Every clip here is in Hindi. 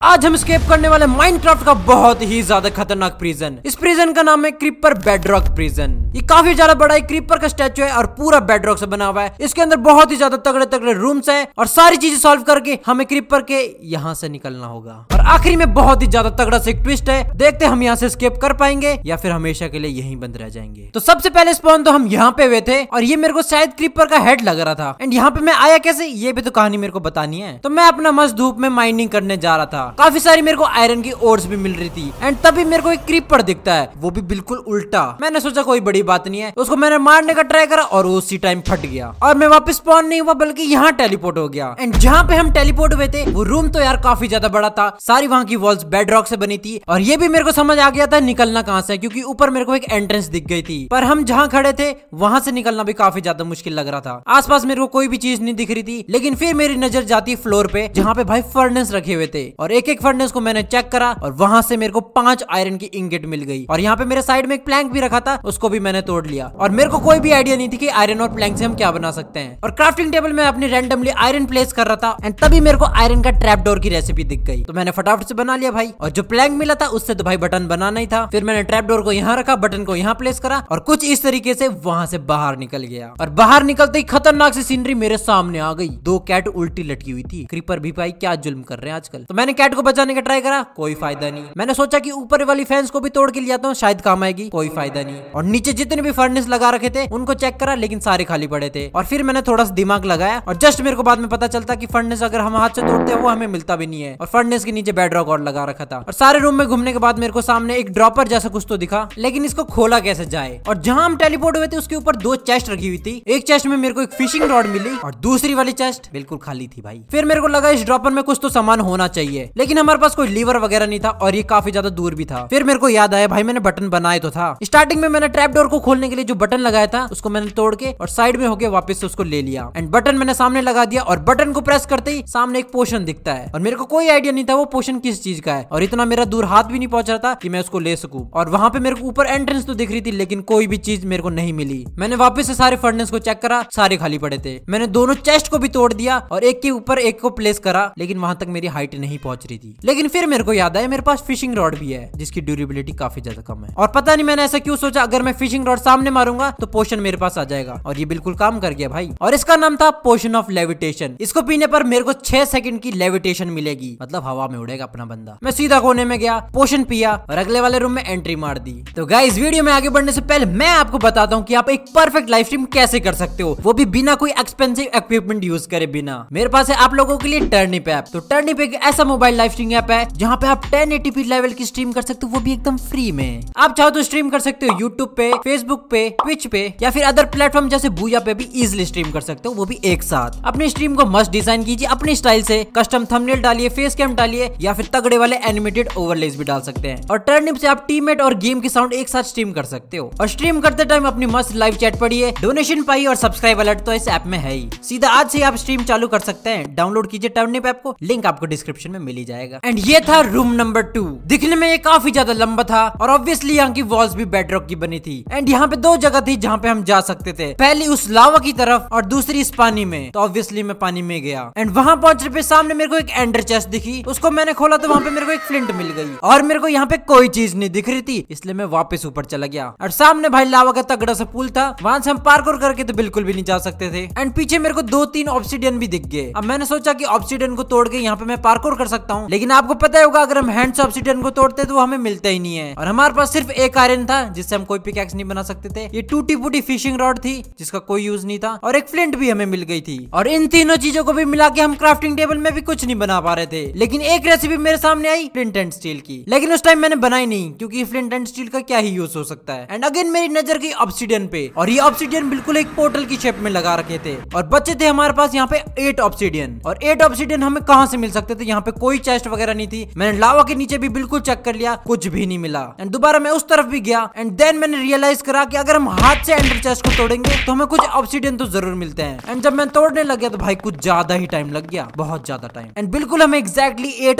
आज हम एस्केप करने वाले माइनक्राफ्ट का बहुत ही ज्यादा खतरनाक प्रिजन। इस प्रिजन का नाम है क्रीपर बेडरॉक प्रिजन। ये काफी ज्यादा बड़ा एक क्रीपर का स्टैचू है और पूरा बेडरॉक से बना हुआ है। इसके अंदर बहुत ही ज्यादा तगड़े तगड़े रूम्स है और सारी चीजें सॉल्व करके हमें क्रीपर के यहाँ से निकलना होगा। और आखिरी में बहुत ही ज्यादा तगड़ा से एक ट्विस्ट है, देखते हम यहाँ से एस्केप कर पाएंगे या फिर हमेशा के लिए यहीं बंद रह जाएंगे। तो सबसे पहले स्पॉन तो हम यहाँ पे हुए थे और ये मेरे को शायद क्रीपर का हेड लग रहा था। एंड यहाँ पे मैं आया कैसे, ये भी तो कहानी मेरे को बतानी है। तो मैं अपना मस्त धूप में माइनिंग करने जा रहा था। काफी सारी मेरे को आयरन की ओर्स भी मिल रही थी। एंड तभी मेरे को एक क्रीपर दिखता है, वो भी बिल्कुल उल्टा। मैंने सोचा कोई बड़ी बात नहीं है, उसको मैंने मारने का ट्राई करा और वो उसी टाइम फट गया और मैं वापस स्पॉन नहीं हुआ बल्कि यहाँ टेलीपोर्ट हो गया। एंड जहाँ पे हम टेलीपोर्ट हुए थे वो रूम तो यार काफी ज्यादा बड़ा था। सारी वहाँ की वॉल्स बेडरॉक से बनी थी और ये भी मेरे को समझ आ गया था निकलना कहाँ से, क्योंकि ऊपर मेरे को एक एंट्रेंस दिख गई थी। पर हम जहाँ खड़े थे वहां से निकलना भी काफी ज्यादा मुश्किल लग रहा था। आसपास मेरे को कोई भी चीज नहीं दिख रही थी। लेकिन फिर मेरी नजर जाती फ्लोर पे जहाँ पे भाई फर्नेस रखे हुए थे और एक एक फर्नेस को मैंने चेक करा और वहां से मेरे को 5 आयरन की इंगेट मिल गई। और यहाँ पे मेरे साइड में एक प्लैंक भी रखा था, उसको भी मैंने तोड़ लिया। और मेरे को कोई भी आइडिया नहीं थी कि आयरन और प्लैंक से हम क्या बना सकते हैं। और क्राफ्टिंग टेबल में अपनी रैंडमली आयरन प्लेस कर रहा था एंड तभी मेरे को आयरन का ट्रैप डोर की रेसिपी दिख गई। तो मैंने फटाफट से बना लिया भाई। और जो प्लैंक मिला था उससे तो भाई बटन बनाना ही था। फिर मैंने ट्रैप डोर को यहाँ रखा, बटन को यहाँ प्लेस करा और कुछ इस तरीके से वहां से बाहर निकल गया। और बाहर निकलते ही खतरनाक सी सीनरी मेरे सामने आ गई। 2 कैट उल्टी लटकी हुई थी। क्रीपर भी भाई क्या जुल्म कर रहे हैं आजकल। तो मैंने कैट को बचाने का ट्राई करा, कोई फायदा नहीं। मैंने सोचा कि ऊपर वाली फैंस को भी तोड़ के लिया तो शायद काम आएगी, कोई फायदा नहीं। और नीचे जितने भी फर्नेस लगा रखे थे उनको चेक करा, लेकिन सारे खाली पड़े थे। और फिर मैंने थोड़ा सा दिमाग लगाया और जस्ट मेरे को बाद में पता चलता कि फर्नेस अगर हम हाथ से तोड़ते हैं वो हमें मिलता भी नहीं है। और फर्नेस के नीचे बेडरॉक और लगा रखा था। और सारे रूम में घूमने के बाद मेरे को सामने एक ड्रॉपर जैसा कुछ तो दिखा, लेकिन इसको खोला कैसे जाए। और जहां हम टेलीपोर्ट हुए थे उसके ऊपर 2 चेस्ट रखी हुई थी। एक चेस्ट में मेरे को एक फिशिंग रॉड मिली और दूसरी वाली चेस्ट बिल्कुल खाली थी भाई। फिर मेरे को लगा इस ड्रॉपर में कुछ तो सामान होना चाहिए, लेकिन हमारे पास कोई लीवर वगैरह नहीं था और ये काफी ज्यादा दूर भी था। फिर मेरे को याद आया भाई मैंने बटन बनाए तो था। स्टार्टिंग में मैंने ट्रैप डोर को खोलने के लिए जो बटन लगाया था उसको मैंने तोड़ के और साइड में होके वापस से उसको ले लिया। एंड बटन मैंने सामने लगा दिया और बटन को प्रेस करते ही सामने एक पोशन दिखता है। और मेरे को कोई आइडिया नहीं था वो पोशन किस चीज का है और इतना मेरा दूर हाथ भी नहीं पहुंच रहा था कि मैं उसको ले सकूं। और वहां पे मेरे को ऊपर एंट्रेंस तो दिख रही थी लेकिन कोई भी चीज मेरे को नहीं मिली। मैंने वापस से सारे फर्नेस को चेक करा, सारे खाली पड़े थे। मैंने दोनों चेस्ट को भी तोड़ दिया और एक के ऊपर एक को प्लेस करा, लेकिन वहां तक मेरी हाइट नहीं पहुंच रही थी। लेकिन फिर मेरे को याद आया मेरे पास फिशिंग रॉड भी है जिसकी ड्यूरेबिलिटी काफी ज्यादा कम है। और पता नहीं मैंने ऐसा क्यों सोचा, अगर मैं फिशिंग रॉड सामने मारूंगा तो पोशन मेरे पास आ जाएगा। और ये बिल्कुल काम कर गया भाई। और इसका नाम था पोशन ऑफ लेविटेशन। इसको पीने पर मेरे को 6 सेकंड की लेविटेशन मिलेगी, मतलब हवा में उड़ेगा अपना बंदा। मैं सीधा कोने में गया, पोशन पिया और अगले वाले रूम में एंट्री मार दी। तो गाइस वीडियो में आगे बढ़ने से पहले मैं आपको बताता हूँ कि आप एक परफेक्ट लाइव स्ट्रीम कैसे कर सकते हो, वो भी बिना कोई एक्सपेंसिव इक्विपमेंट यूज करे बिना। मेरे पास है आप लोगों के लिए टर्निप ऐप। तो टर्निप एक ऐसा मोबाइल लाइव स्ट्रीम ऐप है जहाँ पे आप 1080p लेवल की स्ट्रीम कर सकते हो, वो भी एकदम फ्री में। आप चाहो तो स्ट्रीम कर सकते हो यूट्यूब पे, फेसबुक पे, ट्विच पे या फिर अदर प्लेटफॉर्म जैसे बूया पे भी इजिली स्ट्रीम कर सकते हो, वो भी एक साथ। अपनी स्ट्रीम को मस्त डिजाइन कीजिए अपने स्टाइल से, कस्टम थंबनेल डालिए, फेस कैम डालिए या फिर तगड़े वाले एनिमेटेड ओवरलेज भी डाल सकते हैं। और टर्निप से आप टीममेट और गेम की साउंड एक साथ स्ट्रीम कर सकते हो। और स्ट्रीम करते टाइम अपनी मस्त लाइव चैट पढ़िए, डोनेशन पाइए और सब्सक्राइब अलर्ट तो इस ऐप में है ही। सीधा आज से आप स्ट्रीम चालू कर सकते हैं। डाउनलोड कीजिए टर्निप ऐप को, लिंक आपको डिस्क्रिप्शन में मिल ही जाएगा। एंड ये था रूम नंबर 2। दिखने में ये काफी ज्यादा लंबा था और ऑब्वियसली यहाँ की वॉल्स भी बेडरॉक की बनी थी। एंड यहाँ पे 2 जगह थी जहाँ पे हम जा सकते थे, पहली उस लावा की तरफ और दूसरी इस पानी में। तो ऑब्वियसली मैं पानी में गया एंड वहां पहुंचने पे सामने मेरे को एक एंडर चेस्ट दिखी। उसको मैंने खोला तो वहां पे मेरे को एक फ्लिंट मिल गई और मेरे को यहाँ पे कोई चीज नहीं दिख रही थी, इसलिए मैं वापस ऊपर चला गया। और सामने भाई लावा का तगड़ा सा पुल था, वहां से हम पार्कोर करके तो बिल्कुल भी नहीं जा सकते थे। एंड पीछे मेरे को 2-3 ऑब्सिडियन भी दिख गए। अब मैंने सोचा कि ऑब्सिडियन को तोड़ के यहाँ पे मैं पार्कोर कर सकता हूँ, लेकिन आपको पता होगा अगर हम हैंड से ऑब्सिडियन को तोड़ते तो वो हमें मिलता ही नहीं है। और हमारे पास सिर्फ एक आयरन था जिससे हम कोई पिकैक्स नहीं बना सकते थे। ये टूटी फूटी फिशिंग रॉड थी जिसका कोई यूज नहीं था और एक फ्लिंट भी हमें मिल गई थी। और इन तीनों चीजों को भी मिला के हम क्राफ्टिंग टेबल में भी कुछ नहीं बना पा रहे थे। लेकिन एक रेसिपी मेरे सामने आई फ्लिंट एंड स्टील की, लेकिन उस टाइम मैंने बनाई नहीं क्योंकि फ्लिंट एंड स्टील का क्या ही यूज हो सकता है। एंड अगेन मेरी नजर गई ऑब्सिडियन पे और ये ऑब्सिडियन बिल्कुल एक पोर्टल की शेप में लगा रखे थे और बचे थे हमारे पास यहाँ पे 8 ऑब्सिडियन। और 8 ऑब्सिडियन हमें कहाँ से मिल सकते थे, यहाँ पे कोई चेस्ट वगैरह नहीं थी। मैंने लावा के नीचे भी बिल्कुल चेक कर लिया, कुछ भी नहीं मिला। एंड दोबारा मैं उस तरफ भी गया एंड देन मैंने रियलाइज करा कि अगर हम हाथ से एंडर चेस्ट को तोड़ेंगे तो हमें कुछ ऑब्सिडियन तो जरूर मिलते हैं। एंड जब मैं तोड़ने लग गया तो भाई कुछ ज्यादा ही टाइम लग गया, बहुत ज्यादा टाइम। एंड बिल्कुल हमें एग्जैक्टली 8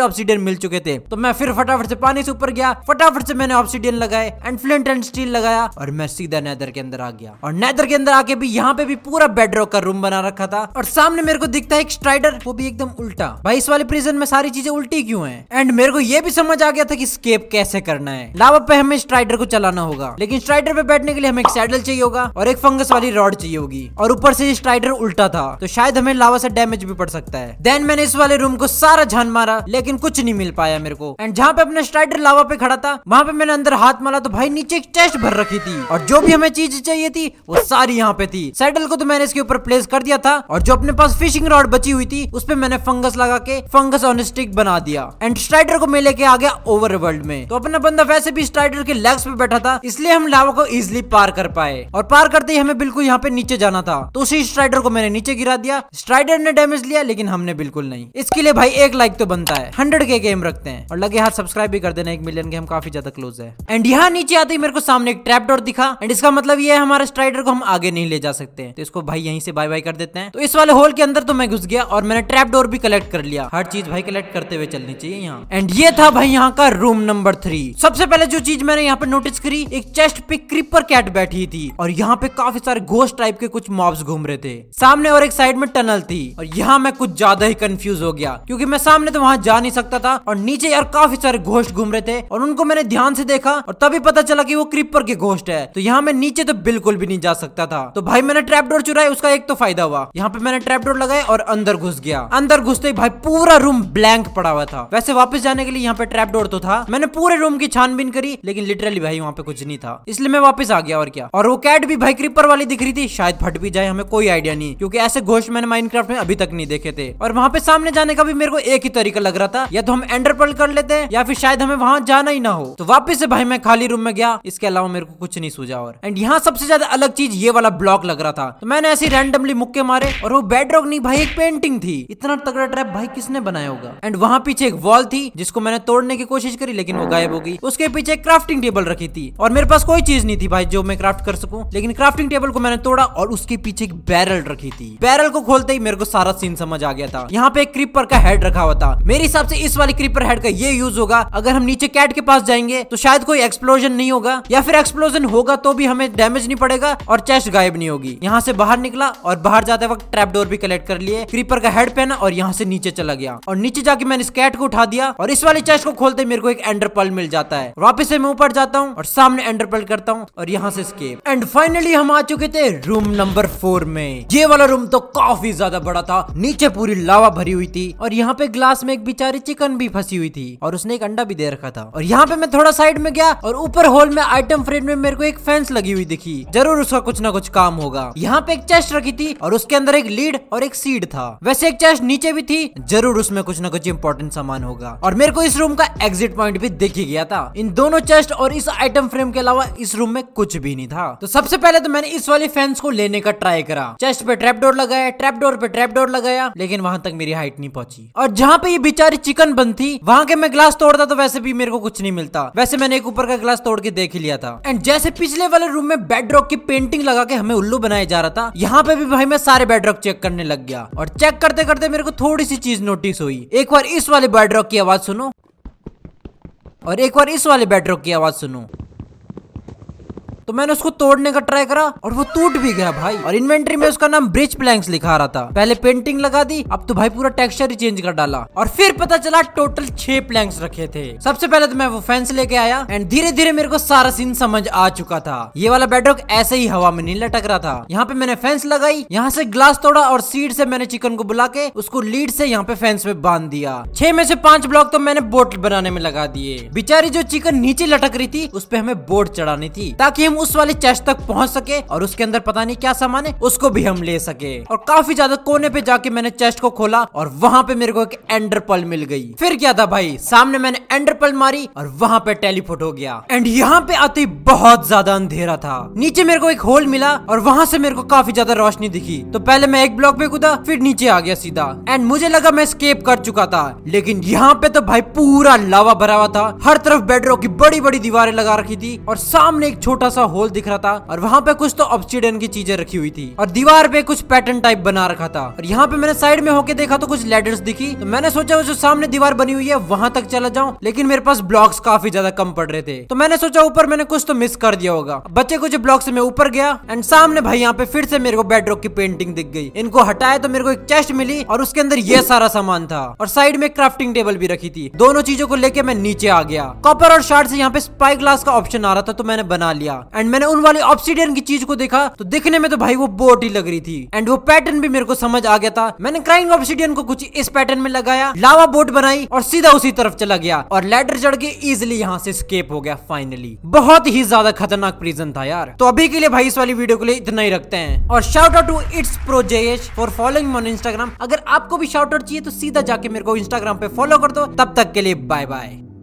ऑब्सिडियन मिल चुके थे। तो मैं फिर फटाफट से पानी से ऊपर गया, फटाफट से मैंने ऑब्सिडियन लगाए एंड फ्लिंट एंड स्टील लगाया और मैं सीधा नेदर के अंदर आ गया। और नेदर के अंदर आके भी यहाँ पे भी पूरा बेडरॉक का रूम बना रखा था और सामने मेरे को दिखता है एक स्ट्राइडर, वो भी एकदम उल्टा। भाई इस वाले प्रिजन में सारी चीजें उल्टी क्यों हैं? एंड मेरे को ये भी समझ आ गया था कि स्केप कैसे करना है। लावा पे हमें स्ट्राइडर को चलाना होगा, लेकिन स्ट्राइडर पे बैठने के लिए हमें एक सैडल चाहिए होगा और एक फंगस वाली रॉड चाहिए होगी और ऊपर से स्ट्राइडर उल्टा था तो शायद हमें लावा से डैमेज भी पड़ सकता है। देन मैंने इस वाले रूम को सारा झान मारा लेकिन कुछ नहीं मिल पाया मेरे को। एंड जहाँ पे अपना स्ट्राइडर लावा पे खड़ा था वहाँ पे मैंने अंदर हाथ मारा तो भाई नीचे एक चेस्ट भर रखी थी और जो भी हमें चीज चाहिए थी वो सारी यहाँ पे थी। सैडल को तो मैंने इसके ऊपर प्लेस कर दिया था और जो अपने पास फिशिंग रॉड बची हुई थी उस पे मैंने फंगस लगा के फंगस ऑन स्टिक बना दिया। एंड स्ट्राइडर को मैं लेके आ गया ओवरवर्ल्ड में। तो अपना बंदा वैसे भी स्ट्राइडर के लेग्स पे बैठा था इसलिए हम लावा को इजिली पार कर पाए और पार करते ही हमें बिल्कुल यहाँ पे नीचे जाना था। तो उसी स्ट्राइडर को मैंने नीचे गिरा दिया। स्ट्राइडर ने डैमेज लिया लेकिन हमने बिल्कुल नहीं। इसके लिए भाई एक लाइक तो बनता है, 100K गेम रखते हैं और लगे हाथ सब्सक्राइब भी कर देना, 1 मिलियन के हम काफी ज्यादा क्लोज है। एंड यहाँ नीचे आते ही मेरे को सामने एक ट्रैप डोर दिखा एंड इसका मतलब ये है हमारे स्ट्राइडर को हम आगे नहीं ले जा सकते हैं। तो इसको भाई यहीं से बाय बाय कर देते हैं। तो इस वाले होल के अंदर तो मैं घुस गया और मैंने ट्रैप डोर भी कलेक्ट कर लिया। हर चीज भाई कलेक्ट करते हुए चलनी चाहिए यहाँ। एंड ये था भाई यहाँ का रूम नंबर 3। सबसे पहले जो चीज मैंने यहाँ पे नोटिस करी, एक चेस्ट पे क्रीपर कैट बैठी थी और यहाँ पे काफी सारे घोस्ट टाइप के कुछ मॉब्स घूम रहे थे सामने और एक साइड में टनल थी। और यहाँ मैं कुछ ज्यादा ही कंफ्यूज हो गया क्योंकि मैं सामने तो वहां जा नहीं सकता था और नीचे यार काफी सारे घोस्ट घूम रहे थे और उनको मैंने ध्यान से देखा और तभी पता चला कि वो क्रीपर के घोस्ट है। तो यहाँ मैं नीचे तो बिल्कुल भी नहीं जा सकता था। तो भाई मैंने ट्रैप डोर चुराया, उसका एक तो फायदा हुआ। यहाँ पे मैंने ट्रैप डोर लगाया और अंदर घुस गया। अंदर घुसते ही भाई पूरा रूम ब्लैंक पड़ा हुआ था। वैसे वापस जाने के लिए यहाँ पे ट्रैप डोर तो था, मैंने पूरे रूम की छानबीन करी लेकिन लिटरली भाई वहाँ पे कुछ नहीं था, इसलिए मैं वापस आ गया। और क्या, और वो कैट भी भाई क्रीपर वाली दिख रही थी, शायद फट भी जाए, हमें कोई आइडिया नहीं क्योंकि ऐसे घोस्ट मैंने माइनक्राफ्ट में अभी तक नहीं देखे थे। और वहाँ पे सामने जाने का भी मेरे को एक ही तरीका लग रहा था, या तो हम एंडर पर्ल कर लेते हैं या फिर शायद हमें वहां जाना ही ना हो। तो वापस से भाई मैं खाली रूम में गया, इसके अलावा मेरे को कुछ नहीं सूझा। और एंड यहाँ सबसे ज्यादा अलग चीज ये वाला ब्लॉक लग रहा था, तो मैंने ऐसे रैंडमली मुक्के मारे और वो बेडरॉक नहीं भाई एक पेंटिंग थी। इतना तगड़ा ट्रैप भाई किसने बनाया होगा। एंड वहाँ पीछे एक वॉल थी जिसको मैंने तोड़ने की कोशिश करी लेकिन वो गायब हो गई। उसके पीछे एक क्राफ्टिंग टेबल रखी थी और मेरे पास कोई चीज नहीं थी भाई जो मैं क्राफ्ट कर सकूं, लेकिन क्राफ्टिंग टेबल को मैंने तोड़ा और उसके पीछे एक बैरल रखी थी। बैरल को खोलते ही मेरे को सारा सीन समझ आ गया था। यहाँ पे एक क्रीपर का हेड रखा हुआ था। मेरे हिसाब से इस वाली क्रीपर हेड का ये यूज होगा, अगर हम नीचे कैट के पास जाएंगे तो शायद कोई एक्सप्लोजन नहीं होगा, या फिर एक्सप्लोजन होगा तो भी हमें डैमेज नहीं पड़ेगा और चेस्ट गायब नहीं होगी। यहाँ से बाहर निकला और बाहर जाते वक्त ट्रैप डोर भी कलेक्ट कर लिए, क्रीपर का हेड पहना और यहाँ से नीचे चला गया। और नीचे जाके मैंने इस कैट को उठा दिया और इस वाली चेस्ट को खोलते मेरे को एक एंडर पर्ल मिल जाता है। वापस से मैं ऊपर जाता हूँ और सामने एंडर पर्ल करता हूँ और यहाँ से एस्केप। एंड फाइनली हम आ चुके थे रूम नंबर 4 में। ये वाला रूम तो काफी ज्यादा बड़ा था, नीचे पूरी लावा भरी हुई थी और यहाँ पे ग्लास में एक बेचारी चिकन भी फंसी हुई थी और उसने एक अंडा भी दे रखा था। और यहाँ पे मैं थोड़ा साइड में गया और ऊपर होल में आइटम फ्रेम में मेरे को एक फेंस लगी हुई दिखी, जरूर उसका कुछ ना कुछ काम होगा। यहाँ पे एक चेस्ट रखी थी और उसके अंदर एक लीड और एक सीड था। वैसे एक चेस्ट नीचे भी थी, जरूर उसमें कुछ ना कुछ इंपॉर्टेंट सामान होगा। और मेरे को इस रूम का एग्जिट पॉइंट भी दिख ही गया था। इन दोनों चेस्ट और इस आइटम फ्रेम के अलावा इस रूम में कुछ भी नहीं था। तो सबसे पहले तो मैंने इस वाली फेंस को लेने का ट्राई करा। चेस्ट पे ट्रैप डोर लगाया, ट्रैप डोर पे ट्रैप डोर लगाया, लेकिन वहां तक मेरी हाइट नहीं पहुंची। और जहाँ पे ये बेचारी चिकन बंद थी वहां के मैं ग्लास तोड़ता तो वैसे भी मेरे को कुछ नहीं मिलता। वैसे मैंने एक ऊपर का ग्लास तोड़ के देख ही लिया था। एंड जैसे पिछले वाले रूम में बेडरॉक की पेंटिंग लगा के हमें उल्लू बनाया जा रहा था, यहाँ पे भी भाई मैं सारे बेडरॉक चेक करने लग गया। और चेक करते करते मेरे को थोड़ी सी चीज नोटिस हुई। एक बार इस वाले बेडरॉक की आवाज सुनो और एक बार इस वाले बेडरॉक की आवाज सुनो। तो मैंने उसको तोड़ने का ट्राई करा और वो टूट भी गया भाई। और इन्वेंटरी में उसका नाम ब्रिज प्लैंक्स लिखा रहा था। पहले पेंटिंग लगा दी, अब तो भाई पूरा टेक्सचर ही चेंज कर डाला। और फिर पता चला टोटल 6 प्लैंक्स रखे थे। सबसे पहले तो मैं वो फेंस लेके आया एंड धीरे धीरे मेरे को सारा सीन समझ आ चुका था। ये वाला बेडरॉक ऐसे ही हवा में नहीं लटक रहा था। यहाँ पे मैंने फेंस लगाई, यहाँ से ग्लास तोड़ा और सीड से मैंने चिकन को बुला के उसको लीड से यहाँ पे फेंस में बांध दिया। 6 में से 5 ब्लॉक तो मैंने बोट बनाने में लगा दिए। बेचारी जो चिकन नीचे लटक रही थी उस पे हमें बोट चढ़ानी थी ताकि हम उस वाले चेस्ट तक पहुंच सके और उसके अंदर पता नहीं क्या सामान है उसको भी हम ले सके। और काफी ज्यादा कोने पे जाके मैंने चेस्ट को खोला और वहां पे मेरे को एक एंडर पर्ल मिल गई। फिर क्या था भाई, सामने मैंने एंडर पर्ल मारी और वहां पे टेलीपोर्ट हो गया। एंड यहाँ पे आते ही बहुत ज्यादा अंधेरा था। नीचे मेरे को एक होल मिला और वहां से मेरे को काफी ज्यादा रोशनी दिखी। तो पहले मैं एक ब्लॉक पे कूदा, फिर नीचे आ गया सीधा। एंड मुझे लगा मैं एस्केप कर चुका था, लेकिन यहाँ पे तो भाई पूरा लावा भरा हुआ था। हर तरफ बेडरॉक की बड़ी बड़ी दीवारें लगा रखी थी और सामने एक छोटा सा होल दिख रहा था और वहाँ पे कुछ तो ऑब्सिडियन की चीजें रखी हुई थी और दीवार पे कुछ पैटर्न टाइप बना रखा था। और यहाँ पे मैंने साइड में होके देखा तो कुछ लैडर्स दिखी, तो मैंने सोचा वो जो सामने दीवार बनी हुई है वहां तक चला जाऊं, लेकिन मेरे पास ब्लॉक्स काफी ज्यादा कम पड़ रहे थे, तो मैंने सोचा ऊपर मैंने कुछ तो मिस कर दिया होगा। बच्चे कुछ ब्लॉक से मैं ऊपर गया एंड सामने भाई यहाँ पे फिर से मेरे को बेडरॉक की पेंटिंग दिख गई। इनको हटाया तो मेरे को एक चेस्ट मिली और उसके अंदर ये सारा सामान था और साइड में क्राफ्टिंग टेबल भी रखी थी। दोनों चीजों को लेके मैं नीचे आ गया। कॉपर और शार्ड से यहाँ पे स्पाई ग्लास का ऑप्शन आ रहा था तो मैंने बना लिया एंड मैंने उन वाली ऑब्सिडियन की चीज को देखा तो दिखने में तो भाई वो बोट ही लग रही थी एंड वो पैटर्न भी मेरे को समझ आ गया था। मैंने क्राइंग ऑब्सिडियन को कुछ इस पैटर्न में लगाया, लावा बोट बनाई और सीधा उसी तरफ चला गया और लैडर चढ़ के इजिली यहाँ से स्केप हो गया फाइनली। बहुत ही ज्यादा खतरनाक प्रिजन था यार। तो अभी के लिए भाई इस वाली वीडियो के लिए इतना ही रखते हैं और shout out to its pro J H for following on Instagram. अगर आपको भी शाउट आउट चाहिए तो सीधा जाके मेरे को इंस्टाग्राम पे फॉलो कर दो। तब तक के लिए बाय बाय।